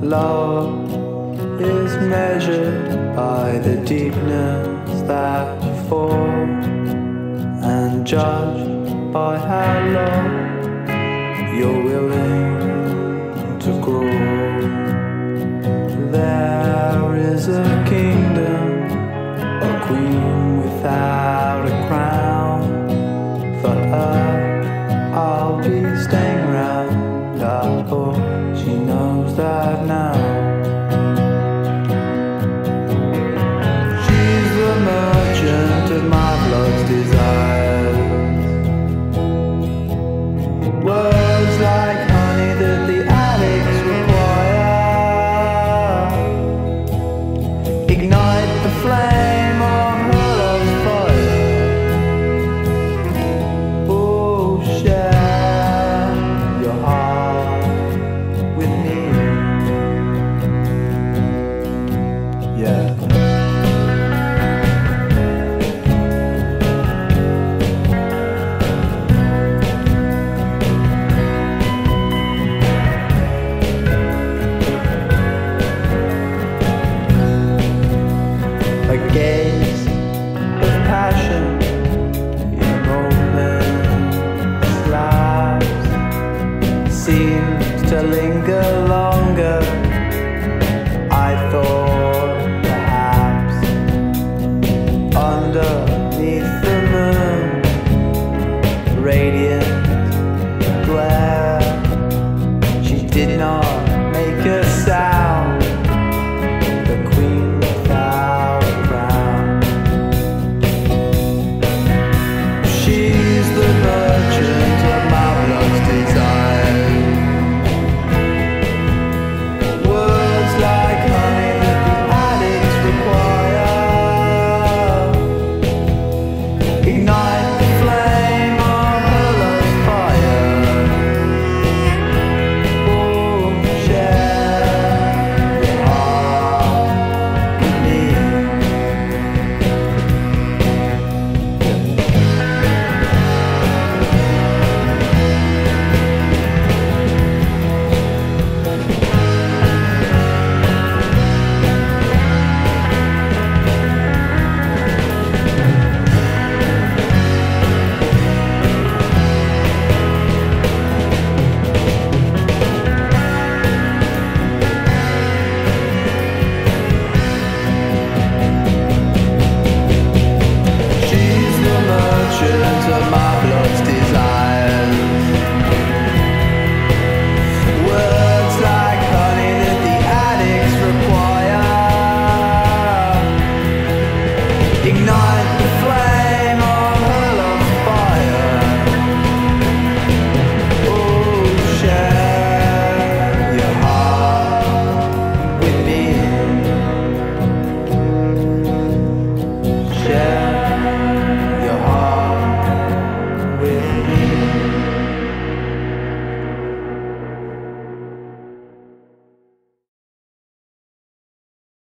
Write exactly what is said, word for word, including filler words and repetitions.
love is measured by the deepness that you fall, and judged by how low you're willing to grow. There is a kingdom, a queen without a crown. For her, I'll be staying round. I hope she knows that now. She's the merchant of my blood's desires. Words like honey that the addicts require. Ignite the flame of her love's fire. Oh, share your heart with me. Yeah. A gaze of passion in moment's lives seems to linger longer. I thought perhaps underneath the moon, radiant glare, she did not make a sound.